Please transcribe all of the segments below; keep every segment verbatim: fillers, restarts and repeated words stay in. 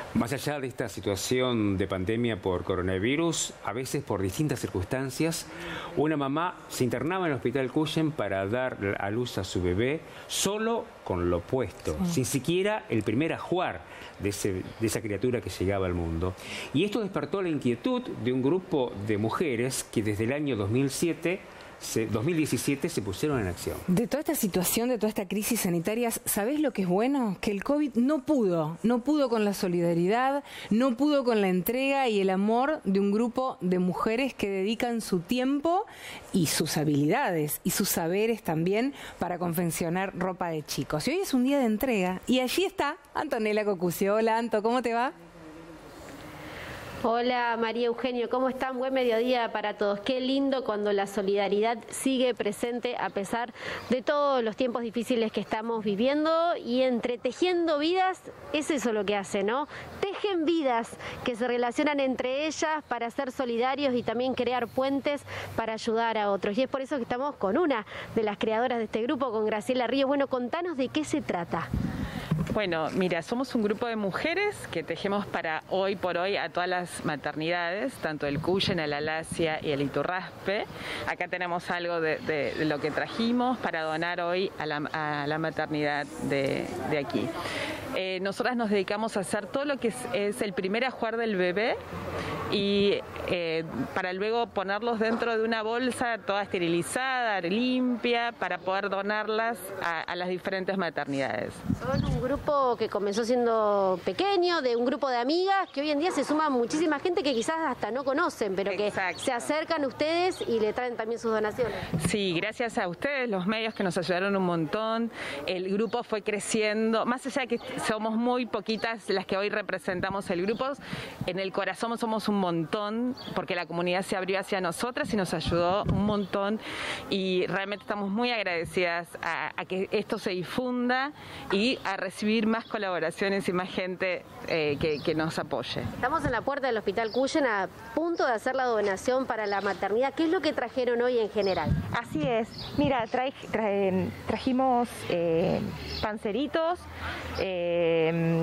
Más allá de esta situación de pandemia por coronavirus, a veces por distintas circunstancias, una mamá se internaba en el Hospital Cuyen para dar a luz a su bebé solo con lo puesto, sí. sin siquiera el primer ajuar de, ese, de esa criatura que llegaba al mundo. Y esto despertó la inquietud de un grupo de mujeres que desde el año dos mil siete dos mil diecisiete se pusieron en acción. De toda esta situación, de toda esta crisis sanitaria, ¿sabés lo que es bueno? Que el COVID no pudo, no pudo con la solidaridad, no pudo con la entrega y el amor de un grupo de mujeres que dedican su tiempo y sus habilidades y sus saberes también para confeccionar ropa de chicos. Y hoy es un día de entrega y allí está Antonella Cocucio. Hola Anto, ¿cómo te va? Hola María Eugenio, ¿cómo están? Buen mediodía para todos. Qué lindo cuando la solidaridad sigue presente a pesar de todos los tiempos difíciles que estamos viviendo, y entretejiendo vidas es eso lo que hace, ¿no? Tejen vidas que se relacionan entre ellas para ser solidarios y también crear puentes para ayudar a otros. Y es por eso que estamos con una de las creadoras de este grupo, con Graciela Ríos. Bueno, contanos de qué se trata. Bueno, mira, somos un grupo de mujeres que tejemos para hoy por hoy a todas las maternidades, tanto el Cuyen, el Alasia y el Iturraspe. Acá tenemos algo de, de, de lo que trajimos para donar hoy a la, a la maternidad de, de aquí. Eh, nosotras nos dedicamos a hacer todo lo que es, es el primer ajuar del bebé y eh, para luego ponerlos dentro de una bolsa toda esterilizada, limpia, para poder donarlas a, a las diferentes maternidades. Son un grupo que comenzó siendo pequeño, de un grupo de amigas, que hoy en día se suma muchísima gente que quizás hasta no conocen, pero que Exacto. se acercan a ustedes y le traen también sus donaciones. Sí, gracias a ustedes, los medios que nos ayudaron un montón. El grupo fue creciendo, más allá de que somos muy poquitas las que hoy representamos el grupo, en el corazón somos un montón, porque la comunidad se abrió hacia nosotras y nos ayudó un montón, y realmente estamos muy agradecidas a, a que esto se difunda y a recibir más colaboraciones y más gente eh, que, que nos apoye. Estamos en la puerta del Hospital Cuyen a punto de hacer la donación para la maternidad. ¿Qué es lo que trajeron hoy en general? Así es, mira, trae, trae, trajimos eh, panceritos, eh,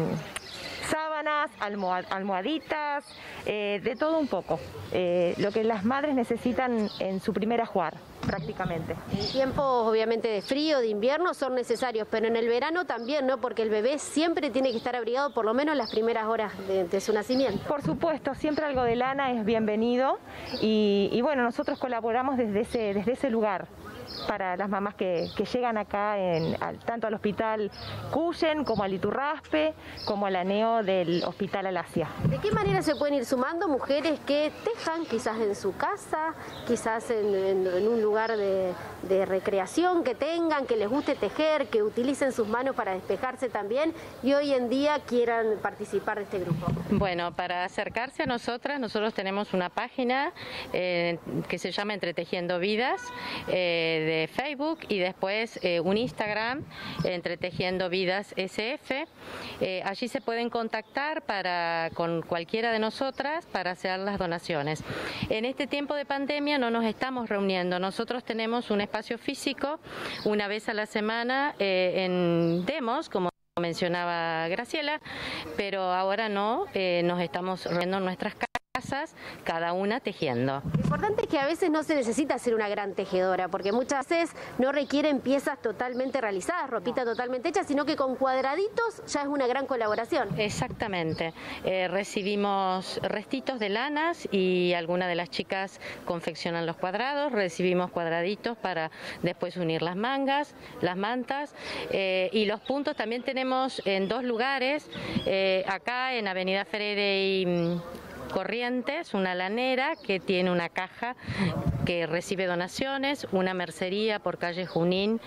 sábanas, almohad, almohaditas, eh, de todo un poco, eh, lo que las madres necesitan en su primer ajuar, prácticamente. En tiempos obviamente de frío, de invierno son necesarios, pero en el verano también, ¿no? Porque el bebé siempre tiene que estar abrigado por lo menos las primeras horas de, de su nacimiento. Por supuesto, siempre algo de lana es bienvenido, y, y bueno, nosotros colaboramos desde ese, desde ese lugar para las mamás que, que llegan acá, en, al, tanto al Hospital Cuyen como al Iturraspe, como al ANEO del Hospital Alasia. ¿De qué manera se pueden ir sumando mujeres que tejan quizás en su casa, quizás en, en, en un lugar de, de recreación que tengan, que les guste tejer, que utilicen sus manos para despejarse también, y hoy en día quieran participar de este grupo? Bueno, para acercarse a nosotras, nosotros tenemos una página eh, que se llama Entretejiendo Vidas, eh, de Facebook, y después eh, un Instagram, Entretejiendo Vidas S F. Eh, allí se pueden contactar para, con cualquiera de nosotras para hacer las donaciones. En este tiempo de pandemia no nos estamos reuniendo. Nosotros tenemos un espacio físico una vez a la semana eh, en Demos, como mencionaba Graciela, pero ahora no, eh, nos estamos reuniendo en nuestras casas. Casas, cada una tejiendo. Lo importante es que a veces no se necesita ser una gran tejedora, porque muchas veces no requieren piezas totalmente realizadas, ropita no. totalmente hecha, sino que con cuadraditos ya es una gran colaboración. Exactamente. Eh, recibimos restitos de lanas y algunas de las chicas confeccionan los cuadrados, recibimos cuadraditos para después unir las mangas, las mantas, eh, y los puntos también tenemos en dos lugares, eh, acá en Avenida Freire y Corrientes, una lanera que tiene una caja que recibe donaciones, una mercería por calle Junín,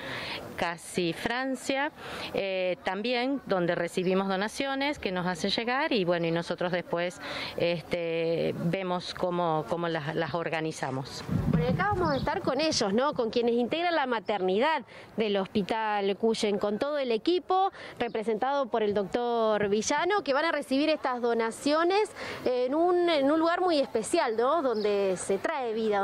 casi Francia, eh, también donde recibimos donaciones que nos hacen llegar, y bueno, y nosotros después este, vemos cómo, cómo las, las organizamos. Bueno, acá vamos a estar con ellos, ¿no? Con quienes integran la maternidad del Hospital Cuyen, con todo el equipo representado por el doctor Villano, que van a recibir estas donaciones en un, en un lugar muy especial, ¿no? Donde se trae vida, donde se habla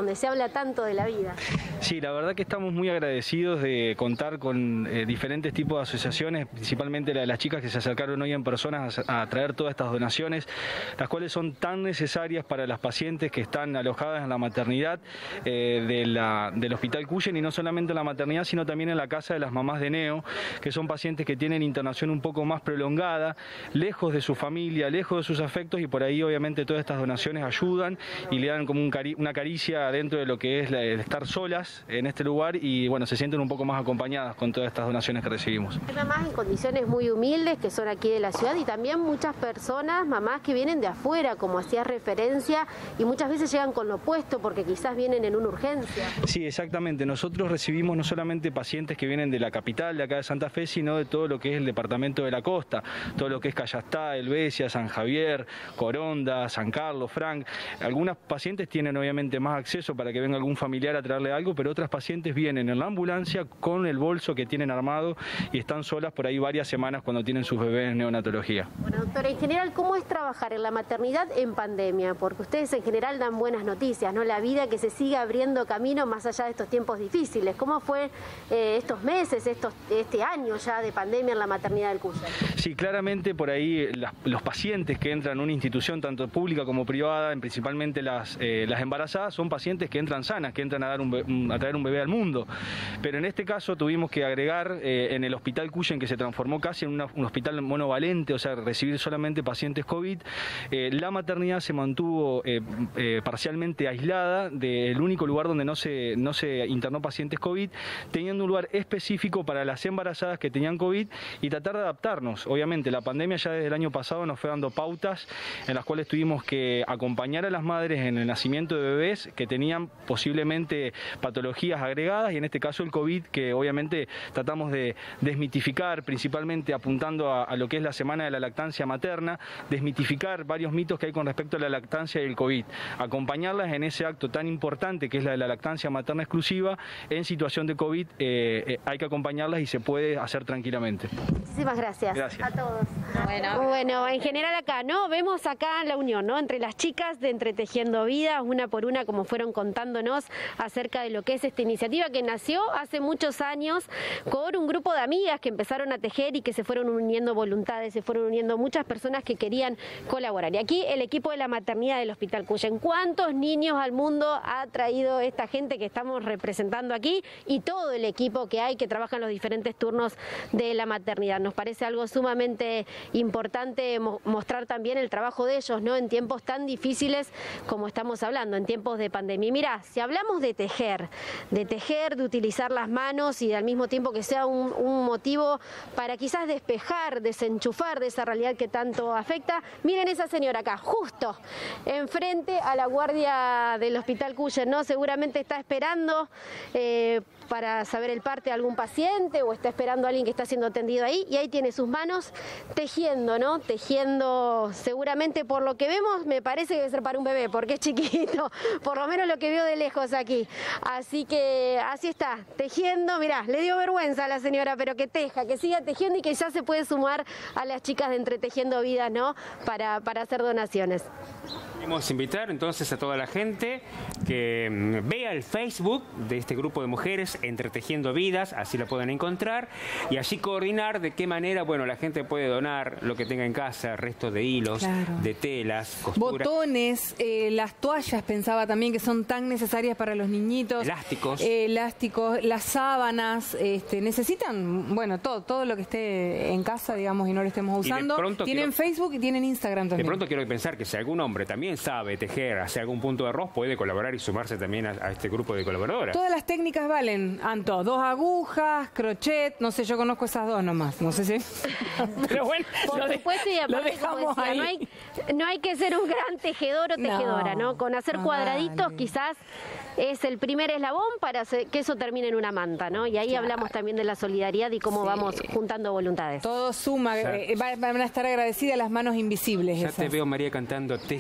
alegra tanto de la vida. Sí, la verdad que estamos muy agradecidos de contar con eh, diferentes tipos de asociaciones, principalmente la de las chicas que se acercaron hoy en personas a, a traer todas estas donaciones, las cuales son tan necesarias para las pacientes que están alojadas en la maternidad eh, de la, del Hospital Cuyen, y no solamente en la maternidad, sino también en la casa de las mamás de Neo, que son pacientes que tienen internación un poco más prolongada, lejos de su familia, lejos de sus afectos, y por ahí obviamente todas estas donaciones ayudan y le dan como un cari una caricia dentro de lo que es la, el estar solas en este lugar, y bueno, se sienten un poco más acompañadas con todas estas donaciones que recibimos. Hay mamás en condiciones muy humildes que son aquí de la ciudad, y también muchas personas, mamás que vienen de afuera, como hacías referencia, y muchas veces llegan con lo opuesto porque quizás vienen en una urgencia. Sí, exactamente. Nosotros recibimos no solamente pacientes que vienen de la capital, de acá de Santa Fe, sino de todo lo que es el departamento de la costa, todo lo que es Callastá, Helvecia, San Javier, Coronda, San Carlos, Frank. Algunas pacientes tienen obviamente más acceso para que venga algún familiar a traerle algo, pero otras pacientes vienen en la ambulancia con el bolso que tienen armado y están solas por ahí varias semanas cuando tienen sus bebés en neonatología. Bueno, doctora, en general, ¿cómo es trabajar en la maternidad en pandemia? Porque ustedes en general dan buenas noticias, ¿no? La vida que se sigue abriendo camino más allá de estos tiempos difíciles. ¿Cómo fue eh, estos meses, estos, este año ya de pandemia en la maternidad del Cuyen? Sí, claramente por ahí las, los pacientes que entran a una institución, tanto pública como privada, principalmente las, eh, las embarazadas, son pacientes que entran sanas, que entran a, dar un, un, a traer un bebé al mundo. Pero en este caso tuvimos que agregar eh, en el Hospital Cuyen, que se transformó casi en una, un hospital monovalente, o sea, recibir solamente pacientes COVID, eh, la maternidad se mantuvo eh, eh, parcialmente aislada del único lugar donde no se, no se internó pacientes COVID, teniendo un lugar específico para las embarazadas que tenían COVID y tratar de adaptarnos. Obviamente la pandemia ya desde el año pasado nos fue dando pautas en las cuales tuvimos que acompañar a las madres en el nacimiento de bebés que tenían posiblemente patologías agregadas, y en este caso el COVID, que obviamente tratamos de desmitificar, principalmente apuntando a, a lo que es la semana de la lactancia materna, desmitificar varios mitos que hay con respecto a la lactancia y el COVID, acompañarlas en ese acto tan importante que es la de la lactancia materna exclusiva. En situación de COVID eh, eh, hay que acompañarlas y se puede hacer tranquilamente. Muchísimas gracias, gracias. a todos. Bueno. Bueno, en general acá, ¿no? Vemos acá la unión, ¿no? Entre las chicas de Entretejiendo Vidas, una por una, como fueron contándonos acerca de lo que es esta iniciativa que nació hace muchos años con un grupo de amigas que empezaron a tejer y que se fueron uniendo voluntades, se fueron uniendo muchas personas que querían colaborar. Y aquí el equipo de la maternidad del Hospital Cuyen. ¿Cuántos niños al mundo ha traído esta gente que estamos representando aquí? Y todo el equipo que hay que trabaja en los diferentes turnos de la maternidad. Nos parece algo sumamente importante mo- mostrar también el trabajo de ellos, ¿no? En tiempos tan difíciles como estamos hablando, en tiempos de pandemia. Y mirá, si hablamos de tejer, de tejer, de utilizar las manos y al mismo tiempo que sea un, un motivo para quizás despejar, desenchufar de esa realidad que tanto afecta, miren esa señora acá, justo enfrente a la guardia del Hospital Cuyen, ¿no? Seguramente está esperando eh, para saber el parte de algún paciente o está esperando a alguien que está siendo atendido ahí, y ahí tiene sus manos tejiendo, ¿no? Tejiendo, seguramente por lo que vemos, me parece que debe ser para un bebé, porque es chiquito, por lo menos lo que veo de lejos aquí. Así que así está, tejiendo, mirá, le dio vergüenza a la señora, pero que teja, que siga tejiendo y que ya se puede sumar a las chicas de Entretejiendo Vidas, ¿no? Para, para hacer donaciones. Queremos invitar entonces a toda la gente que mm, vea el Facebook de este grupo de mujeres Entretejiendo Vidas, así la pueden encontrar, y allí coordinar de qué manera, bueno, la gente puede donar lo que tenga en casa, restos de hilos, Claro. de telas, costura, Botones, eh, las toallas pensaba también que son tan necesarias para los niñitos. elásticos. Eh, elásticos, las sábanas, este, necesitan, bueno, todo, todo lo que esté en casa, digamos, y no lo estemos Y de usando. pronto Tienen quiero- Facebook y tienen Instagram De también. pronto quiero pensar que si algún hombre también sabe tejer, hace algún punto de arroz, puede colaborar y sumarse también a, a este grupo de colaboradoras. Todas las técnicas valen, Anto. Dos agujas, crochet, no sé, yo conozco esas dos nomás. No sé si. Pero bueno, Por lo de- supuesto, y lo aparte, dejamos como decía, ahí. no hay, no hay que ser un gran tejedor o No, tejedora, ¿no? Con hacer no cuadraditos vale. quizás es el primer eslabón para hacer- que eso termine en una manta, ¿no? Y ahí Claro. hablamos también de la solidaridad y cómo Sí. vamos juntando voluntades. Todo suma, Ya. eh, va- van a estar agradecidas las manos invisibles Ya esas. te veo, María, cantando teje, teje.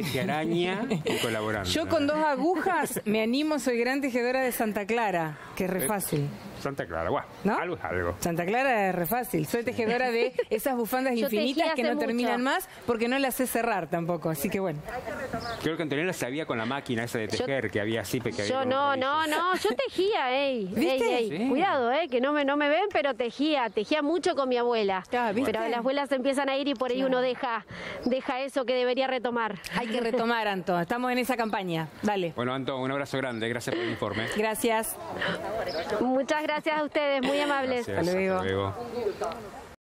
Magia araña y colaborando. Yo con dos agujas me animo, soy gran tejedora de Santa Clara, que es re fácil. Santa Clara, guau, ¿No? algo es algo. Santa Clara es re fácil. Soy tejedora de esas bufandas Yo infinitas tejí que no hace terminan mucho. más porque no las sé cerrar tampoco. Así que bueno. Creo que Antonella sabía con la máquina esa de tejer, Yo- que había así, que había Yo como no, raíces. no, no, yo tejía, ey, ¿Viste? ey, ey. Sí. Cuidado, eh, que no me, no me ven, pero tejía, tejía mucho con mi abuela. Ah, ¿viste? Pero las abuelas empiezan a ir y por ahí Claro. uno deja, deja eso que debería retomar. Hay que retomar, Anto. Estamos en esa campaña. Dale. Bueno, Anto, un abrazo grande, gracias por el informe. Gracias. Muchas gracias a ustedes, muy amables. Gracias, Hasta luego. hasta luego.